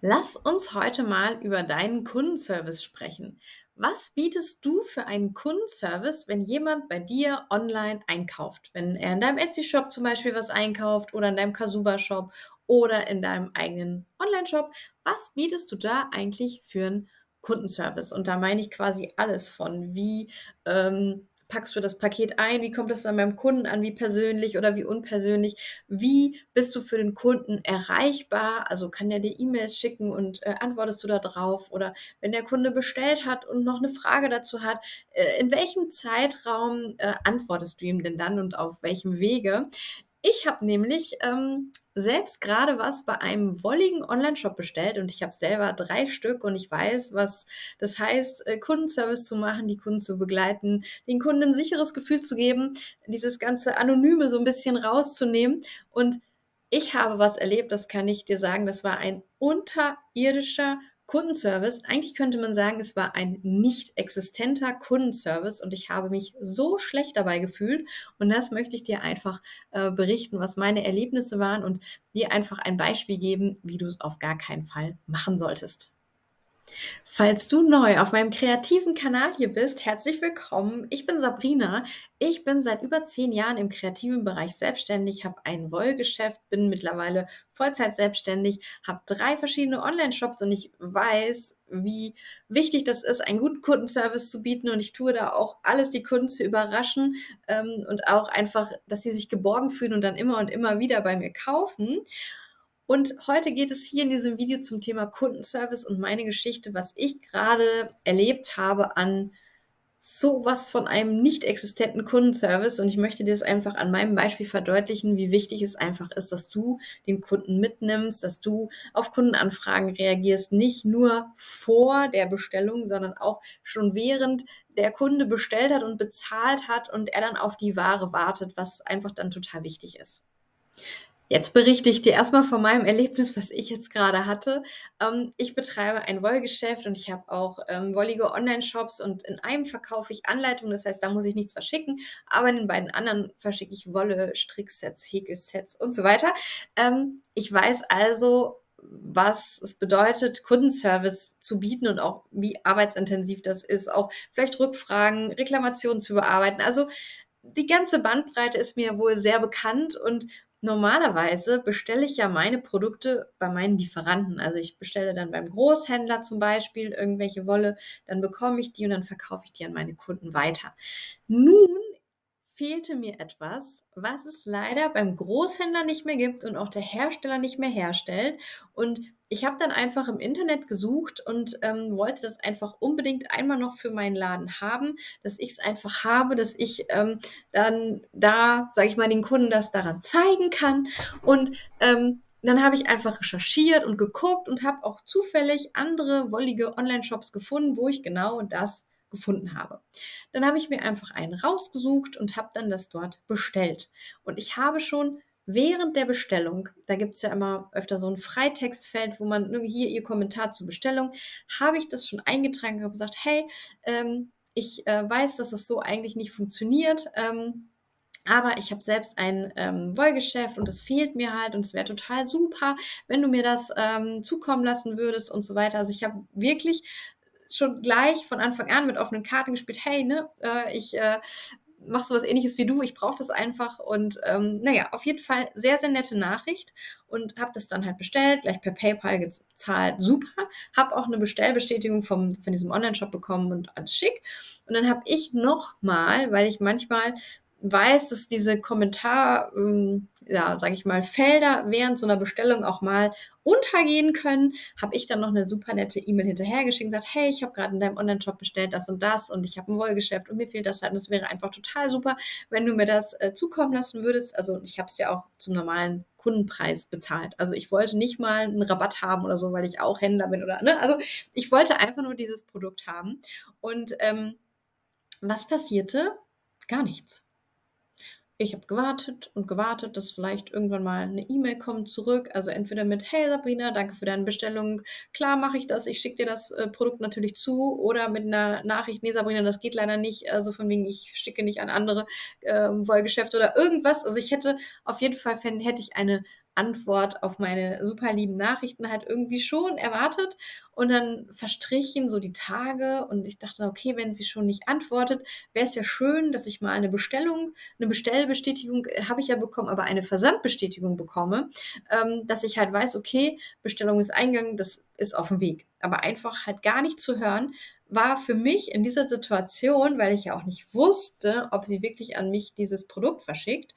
Lass uns heute mal über deinen Kundenservice sprechen. Was bietest du für einen Kundenservice, wenn jemand bei dir online einkauft? Wenn er in deinem Etsy-Shop zum Beispiel was einkauft oder in deinem Kasuba-Shop oder in deinem eigenen Online-Shop. Was bietest du da eigentlich für einen Kundenservice? Und da meine ich quasi alles von, wie packst du das Paket ein, wie kommt es dann beim Kunden an, wie persönlich oder wie unpersönlich, wie bist du für den Kunden erreichbar? Also kann der dir E-Mails schicken und antwortest du da drauf? Oder wenn der Kunde bestellt hat und noch eine Frage dazu hat, in welchem Zeitraum antwortest du ihm denn dann und auf welchem Wege? Ich habe nämlich selbst gerade was bei einem wolligen Onlineshop bestellt und ich habe selber 3 Stück und ich weiß, was das heißt, Kundenservice zu machen, die Kunden zu begleiten, den Kunden ein sicheres Gefühl zu geben, dieses ganze Anonyme so ein bisschen rauszunehmen. Und ich habe was erlebt, das kann ich dir sagen, das war ein unterirdischer Kundenservice. Eigentlich könnte man sagen, es war ein nicht existenter Kundenservice und ich habe mich so schlecht dabei gefühlt. Und das möchte ich dir einfach berichten, was meine Erlebnisse waren und dir einfach ein Beispiel geben, wie du es auf gar keinen Fall machen solltest. Falls du neu auf meinem kreativen Kanal hier bist, herzlich willkommen. Ich bin Sabrina. Ich bin seit über 10 Jahren im kreativen Bereich selbstständig, habe ein Wollgeschäft, bin mittlerweile Vollzeit selbstständig, habe 3 verschiedene Online-Shops und ich weiß, wie wichtig das ist, einen guten Kundenservice zu bieten und ich tue da auch alles, die Kunden zu überraschen und auch einfach, dass sie sich geborgen fühlen und dann immer und immer wieder bei mir kaufen. Und heute geht es hier in diesem Video zum Thema Kundenservice und meine Geschichte, was ich gerade erlebt habe an so was von einem nicht existenten Kundenservice. Und ich möchte dir das einfach an meinem Beispiel verdeutlichen, wie wichtig es einfach ist, dass du den Kunden mitnimmst, dass du auf Kundenanfragen reagierst, nicht nur vor der Bestellung, sondern auch schon während der Kunde bestellt hat und bezahlt hat und er dann auf die Ware wartet, was einfach dann total wichtig ist. Jetzt berichte ich dir erstmal von meinem Erlebnis, was ich jetzt gerade hatte. Ich betreibe ein Wollgeschäft und ich habe auch wollige Online-Shops und in einem verkaufe ich Anleitungen, das heißt, da muss ich nichts verschicken, aber in den beiden anderen verschicke ich Wolle, Stricksets, Häkelsets und so weiter. Ich weiß also, was es bedeutet, Kundenservice zu bieten und auch wie arbeitsintensiv das ist, auch vielleicht Rückfragen, Reklamationen zu bearbeiten. Also die ganze Bandbreite ist mir wohl sehr bekannt und normalerweise bestelle ich ja meine Produkte bei meinen Lieferanten. Also ich bestelle dann beim Großhändler zum Beispiel irgendwelche Wolle, dann bekomme ich die und dann verkaufe ich die an meine Kunden weiter. Nun fehlte mir etwas, was es leider beim Großhändler nicht mehr gibt und auch der Hersteller nicht mehr herstellt. Und ich habe dann einfach im Internet gesucht und wollte das einfach unbedingt einmal noch für meinen Laden haben, dass ich es einfach habe, dass ich dann da, sage ich mal, den Kunden das daran zeigen kann. Und dann habe ich einfach recherchiert und geguckt und habe auch zufällig andere wollige Online-Shops gefunden, wo ich genau das gefunden habe. Dann habe ich mir einfach einen rausgesucht und habe dann das dort bestellt. Und ich habe schon während der Bestellung, da gibt es ja immer öfter so ein Freitextfeld, wo man hier Ihr Kommentar zur Bestellung, habe ich das schon eingetragen und habe gesagt, hey, ich weiß, dass es so eigentlich nicht funktioniert. Aber ich habe selbst ein Wollgeschäft und es fehlt mir halt und es wäre total super, wenn du mir das zukommen lassen würdest und so weiter. Also ich habe wirklich schon gleich von Anfang an mit offenen Karten gespielt, hey, ne, ich mache sowas ähnliches wie du, ich brauche das einfach und naja, auf jeden Fall sehr, sehr nette Nachricht und habe das dann halt bestellt, gleich per PayPal gezahlt, super, habe auch eine Bestellbestätigung von diesem Online-Shop bekommen und alles schick und dann habe ich nochmal, weil ich manchmal weiß, dass diese Kommentar, ja, sage ich mal, Felder während so einer Bestellung auch mal untergehen können, habe ich dann noch eine super nette E-Mail hinterhergeschickt und gesagt, hey, ich habe gerade in deinem Online-Shop bestellt das und ich habe ein Wollgeschäft und mir fehlt das halt und es wäre einfach total super, wenn du mir das zukommen lassen würdest. Also ich habe es ja auch zum normalen Kundenpreis bezahlt. Also ich wollte nicht mal einen Rabatt haben oder so, weil ich auch Händler bin oder, ne? Also ich wollte einfach nur dieses Produkt haben. Und was passierte? Gar nichts. Ich habe gewartet und gewartet, dass vielleicht irgendwann mal eine E-Mail kommt zurück, also entweder mit: „Hey Sabrina, danke für deine Bestellung. Klar mache ich das, ich schicke dir das, Produkt natürlich zu.“ Oder mit einer Nachricht: „Ne Sabrina, das geht leider nicht“, so von wegen: „Ich schicke nicht an andere, Wollgeschäfte“ oder irgendwas. Also, ich hätte auf jeden Fall hätte ich eine Antwort auf meine super lieben Nachrichten halt irgendwie schon erwartet. Und dann verstrichen so die Tage und ich dachte: „Okay, wenn sie schon nicht antwortet, wäre es ja schön, dass ich mal eine Bestellbestätigung habe ich ja bekommen, aber eine Versandbestätigung bekomme, dass ich halt weiß, okay, Bestellung ist eingegangen, das ist auf dem Weg.“ Aber einfach halt gar nicht zu hören, war für mich in dieser Situation, weil ich ja auch nicht wusste, ob sie wirklich an mich dieses Produkt verschickt,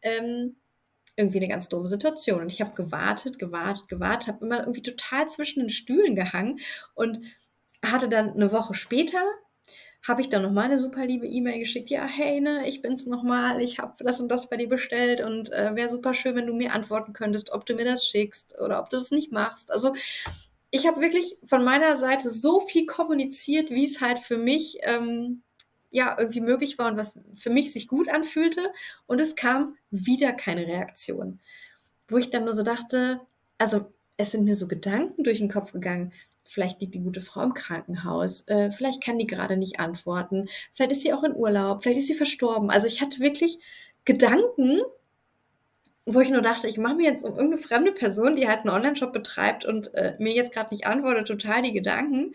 irgendwie eine ganz doofe Situation. Und ich habe gewartet, habe immer irgendwie total zwischen den Stühlen gehangen und hatte dann eine Woche später habe ich dann noch mal 'ne super liebe E-Mail geschickt: „Ja, hey, ne, ich bin's noch mal. Ich habe das und das bei dir bestellt und, wäre super schön, wenn du mir antworten könntest, ob du mir das schickst oder ob du das nicht machst.“ Also, ich habe wirklich von meiner Seite so viel kommuniziert, wie's halt für mich, ja, irgendwie möglich war und was für mich sich gut anfühlte und es kam wieder keine Reaktion. Wo ich dann nur so dachte, also, es sind mir so Gedanken durch den Kopf gegangen. Vielleicht liegt die gute Frau im Krankenhaus, vielleicht kann die gerade nicht antworten, vielleicht ist sie auch in Urlaub, vielleicht ist sie verstorben. Also, ich hatte wirklich Gedanken, wo ich nur dachte, ich mache mir jetzt um irgendeine fremde Person, die halt 'n Onlineshop betreibt und, mir jetzt grad nicht antwortet, total die Gedanken.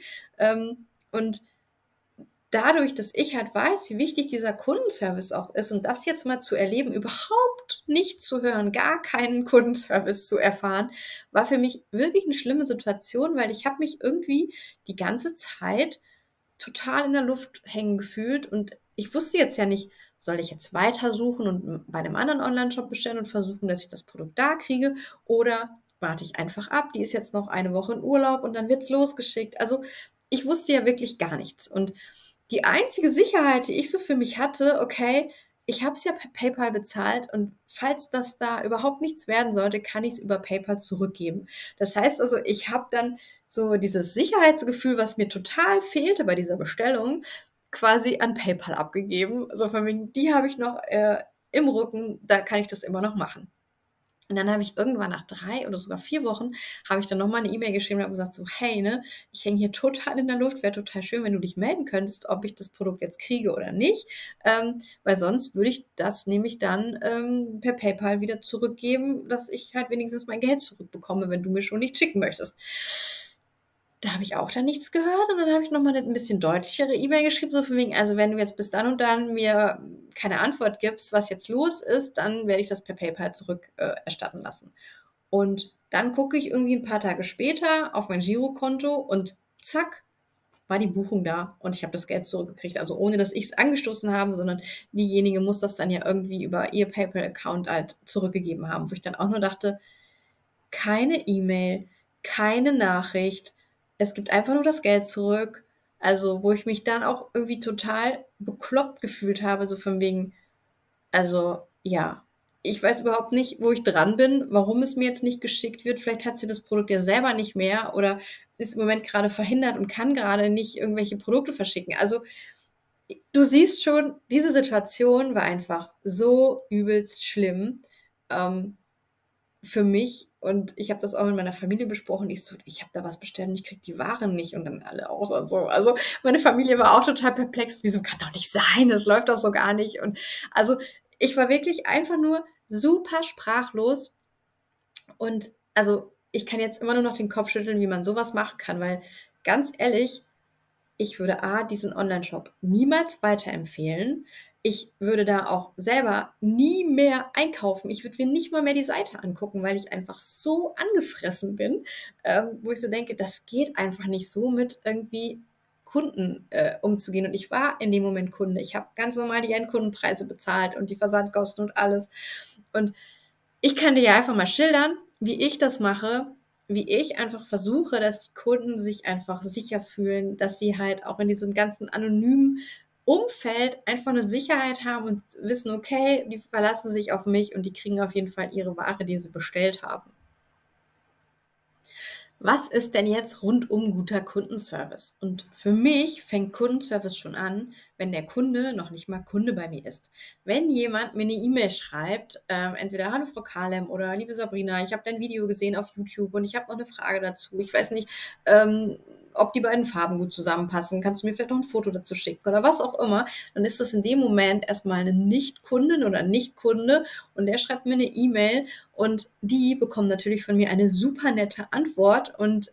Und dadurch, dass ich halt weiß, wie wichtig dieser Kundenservice auch ist und das jetzt mal zu erleben, überhaupt nicht zu hören, gar keinen Kundenservice zu erfahren, war für mich wirklich 'ne schlimme Situation, weil ich habe mich irgendwie die ganze Zeit total in der Luft hängen gefühlt und ich wusste jetzt ja nicht, soll ich jetzt weitersuchen und bei einem anderen Onlineshop bestellen und versuchen, dass ich das Produkt da kriege oder warte ich einfach ab, die ist jetzt noch eine Woche in Urlaub und dann wird's losgeschickt. Also, ich wusste ja wirklich gar nichts und die einzige Sicherheit, die ich so für mich hatte: „Okay, ich habe es ja per PayPal bezahlt und falls das da überhaupt nichts werden sollte, kann ich's über PayPal zurückgeben.“ Das heißt also, ich habe dann so dieses Sicherheitsgefühl, was mir total fehlte bei dieser Bestellung, quasi an PayPal abgegeben. So von wegen, die habe ich noch, im Rücken, da kann ich das immer noch machen. Und dann habe ich irgendwann nach 3 oder sogar 4 Wochen habe ich dann noch mal 'ne E-Mail geschrieben und habe gesagt so: „Hey, ne, ich hänge hier total in der Luft. Wäre total schön, wenn du dich melden könntest, ob ich das Produkt jetzt kriege oder nicht. Weil sonst würde ich das nämlich dann, per PayPal wieder zurückgeben, dass ich halt wenigstens mein Geld zurückbekomme, wenn du mir schon nicht schicken möchtest.“ Da habe ich auch dann nichts gehört und dann habe ich noch mal 'ne 'n bisschen deutlichere E-Mail geschrieben, so von wegen: „Also, wenn du jetzt bis dann und dann mir keine Antwort gibst, was jetzt los ist, dann werde ich das per PayPal zurück erstatten lassen.“ Und dann gucke ich irgendwie 'n paar Tage später auf mein Girokonto und zack, war die Buchung da und ich habe das Geld zurückgekriegt. Also, ohne dass ich's angestoßen habe, sondern diejenige muss das dann ja irgendwie über ihr PayPal-Account halt zurückgegeben haben, wo ich dann auch nur dachte: keine E-Mail, keine Nachricht. Es gibt einfach nur das Geld zurück. Also, wo ich mich dann auch irgendwie total bekloppt gefühlt habe, so von wegen also, ja, ich weiß überhaupt nicht, wo ich dran bin, warum es mir jetzt nicht geschickt wird. Vielleicht hat sie das Produkt ja selber nicht mehr oder ist im Moment grade verhindert und kann grade nicht irgendwelche Produkte verschicken. Also, du siehst schon, diese Situation war einfach so übelst schlimm. Ähm, für mich und ich habe das auch mit meiner Familie besprochen. Ich so: „Ich habe da was bestellt und ich kriege die Waren nicht.“ Und dann alle auch so. Also, meine Familie war auch total perplex: „Wieso kann doch nicht sein, das läuft doch so gar nicht.“ Und also, ich war wirklich einfach nur super sprachlos und also, ich kann jetzt immer nur noch den Kopf schütteln, wie man so was machen kann, weil ganz ehrlich, ich würde A, diesen Onlineshop niemals weiterempfehlen. Ich würde da auch selber nie mehr einkaufen. Ich würde mir nicht mal mehr die Seite angucken, weil ich einfach so angefressen bin, wo ich so denke, das geht einfach nicht so mit irgendwie Kunden, umzugehen. Und ich war in dem Moment Kunde. Ich habe ganz normal die Endkundenpreise bezahlt und die Versandkosten und alles. Und ich kann dir ja einfach mal schildern, wie ich das mache, wie ich einfach versuche, dass die Kunden sich einfach sicher fühlen, dass sie halt auch in diesem ganzen anonymen Umfeld einfach 'ne Sicherheit haben und wissen: „Okay, die verlassen sich auf mich und die kriegen auf jeden Fall ihre Ware, die sie bestellt haben.“ Was ist denn jetzt rundum guter Kundenservice? Und für mich fängt Kundenservice schon an, wenn der Kunde noch nicht mal Kunde bei mir ist. Wenn jemand mir 'ne E-Mail schreibt, entweder: „Hallo Frau Kalem“ oder „Liebe Sabrina, ich habe dein Video gesehen auf YouTube und ich habe noch 'ne Frage dazu. Ich weiß nicht, ob die beiden Farben gut zusammenpassen, kannst du mir vielleicht noch ein Foto dazu schicken oder was auch immer, dann ist das in dem Moment erstmal eine Nicht-Kundin oder Nicht-Kunde und der schreibt mir eine E-Mail und die bekommen natürlich von mir eine super nette Antwort und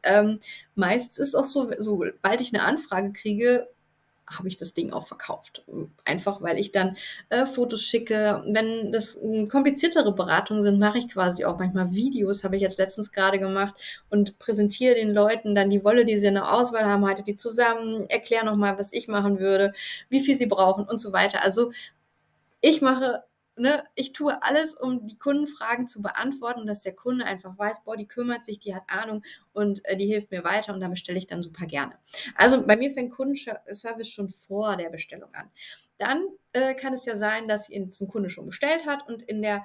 meist ist auch so, sobald ich eine Anfrage kriege, habe ich das Ding auch verkauft. Einfach, weil ich dann Fotos schicke. Wenn das kompliziertere Beratungen sind, mache ich quasi auch manchmal Videos, habe ich jetzt letztens gerade gemacht und präsentiere den Leuten dann die Wolle, die sie in der Auswahl haben, halte die zusammen, erkläre nochmal, was ich machen würde, wie viel sie brauchen und so weiter. Also ich mache, ne, ich tue alles, um die Kundenfragen zu beantworten, dass der Kunde einfach weiß, boah, die kümmert sich, die hat Ahnung und die hilft mir weiter und da bestelle ich dann super gerne. Also bei mir fängt Kundenservice schon vor der Bestellung an. Dann kann es ja sein, dass jetzt ein Kunde schon bestellt hat und in der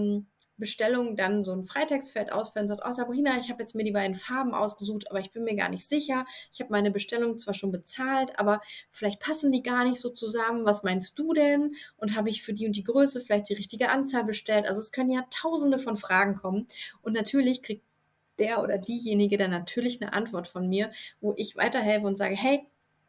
Bestellung dann so ein Freitextfeld ausfällt und sagt, oh Sabrina, ich habe jetzt mir die beiden Farben ausgesucht, aber ich bin mir gar nicht sicher. Ich habe meine Bestellung zwar schon bezahlt, aber vielleicht passen die gar nicht so zusammen. Was meinst du denn? Und habe ich für die und die Größe vielleicht die richtige Anzahl bestellt? Also es können ja tausende von Fragen kommen und natürlich kriegt der oder diejenige dann natürlich eine Antwort von mir, wo ich weiterhelfe und sage, hey,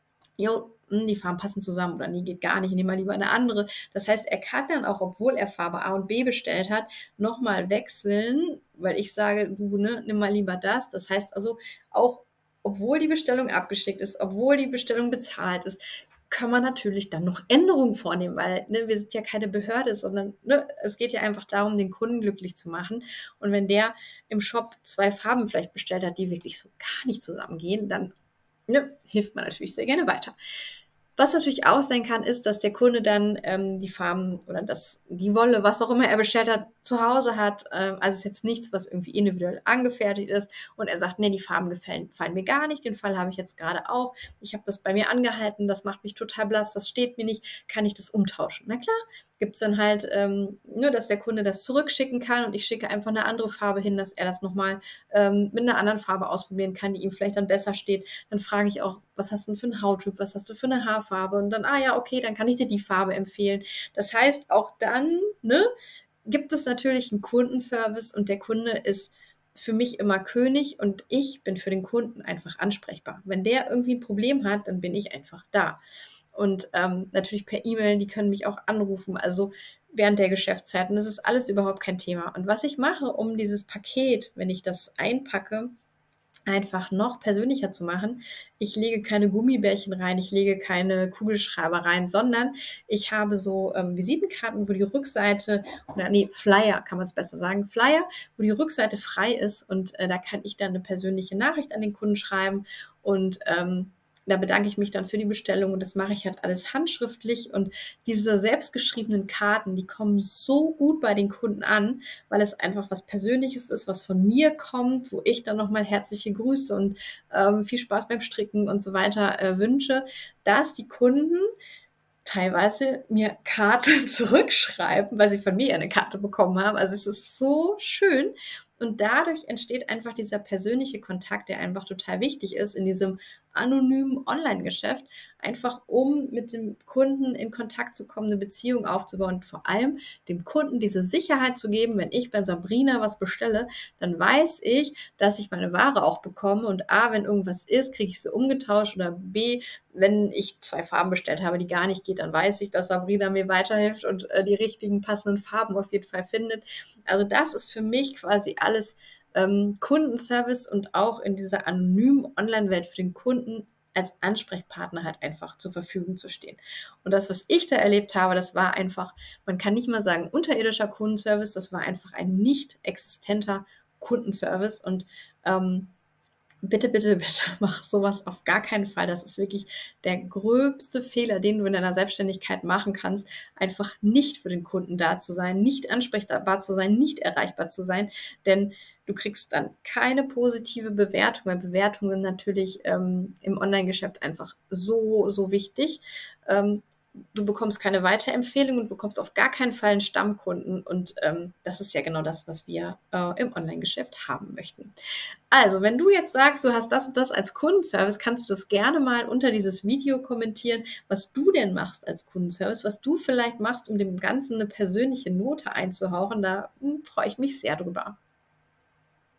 jo, die Farben passen zusammen oder nee, geht gar nicht, nehm mal lieber eine andere. Das heißt, er kann dann auch, obwohl er Farbe A und B bestellt hat, nochmal wechseln, weil ich sage, du, ne, nimm mal lieber das. Das heißt also, auch obwohl die Bestellung abgeschickt ist, obwohl die Bestellung bezahlt ist, kann man natürlich dann noch Änderungen vornehmen, weil ne, wir sind ja keine Behörde, sondern ne, es geht ja einfach darum, den Kunden glücklich zu machen. Und wenn der im Shop 2 Farben vielleicht bestellt hat, die wirklich so gar nicht zusammengehen, dann ne, hilft man natürlich sehr gerne weiter. Was natürlich auch sein kann, ist, dass der Kunde dann die Farben oder die Wolle, was auch immer er bestellt hat, zu Hause hat. Also es ist jetzt nichts, was irgendwie individuell angefertigt ist. Und er sagt, nee, die Farben gefallen mir gar nicht. Den Fall habe ich jetzt gerade auch. Ich habe das bei mir angehalten, das macht mich total blass, das steht mir nicht. Kann ich das umtauschen? Na klar, gibt es dann halt nur, dass der Kunde das zurückschicken kann und ich schicke einfach eine andere Farbe hin, dass er das nochmal mit einer anderen Farbe ausprobieren kann, die ihm vielleicht dann besser steht. Dann frage ich auch, was hast du denn für einen Hauttyp, was hast du für eine Haarfarbe? Und dann, ja, okay, dann kann ich dir die Farbe empfehlen. Das heißt, auch dann, ne, gibt es natürlich einen Kundenservice und der Kunde ist für mich immer König und ich bin für den Kunden einfach ansprechbar. Wenn der irgendwie ein Problem hat, dann bin ich einfach da. Und natürlich per E-Mail, die können mich auch anrufen, also während der Geschäftszeiten. Das ist alles überhaupt kein Thema. Und was ich mache, um dieses Paket, wenn ich das einpacke, einfach noch persönlicher zu machen. Ich lege keine Gummibärchen rein, ich lege keine Kugelschreiber rein, sondern ich habe so Visitenkarten, wo die Rückseite, oder nee, Flyer kann man es besser sagen, Flyer, wo die Rückseite frei ist und da kann ich dann eine persönliche Nachricht an den Kunden schreiben und da bedanke ich mich dann für die Bestellung und das mache ich halt alles handschriftlich und diese selbstgeschriebenen Karten, die kommen so gut bei den Kunden an, weil es einfach was Persönliches ist, was von mir kommt, wo ich dann nochmal herzliche Grüße und viel Spaß beim Stricken und so weiter wünsche, dass die Kunden teilweise mir Karten zurückschreiben, weil sie von mir eine Karte bekommen haben. Also es ist so schön. Und dadurch entsteht einfach dieser persönliche Kontakt, der einfach total wichtig ist in diesem anonymen Online-Geschäft, einfach um mit dem Kunden in Kontakt zu kommen, eine Beziehung aufzubauen und vor allem dem Kunden diese Sicherheit zu geben, wenn ich bei Sabrina was bestelle, dann weiß ich, dass ich meine Ware auch bekomme und A, wenn irgendwas ist, kriege ich sie umgetauscht oder B, wenn ich 2 Farben bestellt habe, die gar nicht geht, dann weiß ich, dass Sabrina mir weiterhilft und die richtigen passenden Farben auf jeden Fall findet. Also das ist für mich quasi alles Kundenservice und auch in dieser anonymen Online-Welt für den Kunden als Ansprechpartner halt einfach zur Verfügung zu stehen. Und das, was ich da erlebt habe, das war einfach, man kann nicht mal sagen unterirdischer Kundenservice, das war einfach ein nicht existenter Kundenservice und bitte, bitte, bitte mach sowas auf gar keinen Fall. Das ist wirklich der gröbste Fehler, den du in deiner Selbstständigkeit machen kannst, einfach nicht für den Kunden da zu sein, nicht ansprechbar zu sein, nicht erreichbar zu sein, denn du kriegst dann keine positive Bewertung, weil Bewertungen sind natürlich im Online-Geschäft einfach so, so wichtig. Du bekommst keine Weiterempfehlung und bekommst auf gar keinen Fall einen Stammkunden und das ist ja genau das, was wir im Online-Geschäft haben möchten. Also, wenn du jetzt sagst, du hast das und das als Kundenservice, kannst du das gerne mal unter dieses Video kommentieren, was du denn machst als Kundenservice, was du vielleicht machst, um dem Ganzen eine persönliche Note einzuhauchen. Da freue ich mich sehr drüber.